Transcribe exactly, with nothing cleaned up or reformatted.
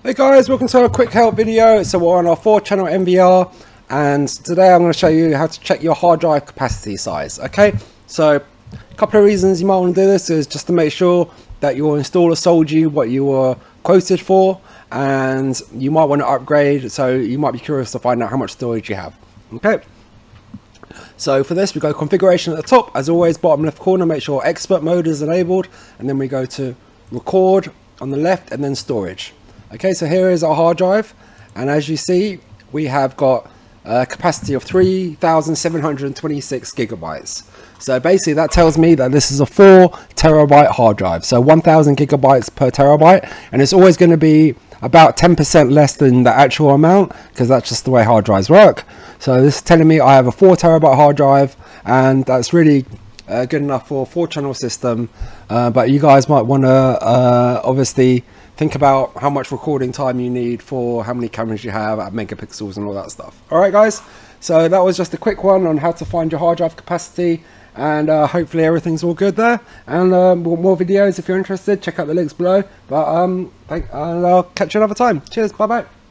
Hey guys, welcome to a quick help video. So we're on our four channel N V R, and today I'm going to show you how to check your hard drive capacity size. Okay, so a couple of reasons you might want to do this is just to make sure that your installer sold you what you were quoted for, and you might want to upgrade, so you might be curious to find out how much storage you have. Okay, so for this we go configuration at the top, as always bottom left corner, make sure expert mode is enabled, and then we go to record on the left and then storage. Okay, so here is our hard drive, and as you see we have got a capacity of three thousand seven hundred twenty-six gigabytes. So basically that tells me that this is a four terabyte hard drive, so one thousand gigabytes per terabyte, and it's always going to be about ten percent less than the actual amount because that's just the way hard drives work. So this is telling me I have a four terabyte hard drive, and that's really uh, good enough for a four channel system, uh, but you guys might want to uh, obviously think about how much recording time you need for how many cameras you have at megapixels and all that stuff. Alright guys, so that was just a quick one on how to find your hard drive capacity, and uh, hopefully everything's all good there. And uh, more videos if you're interested, check out the links below. But um, thank, and I'll catch you another time. Cheers, bye bye.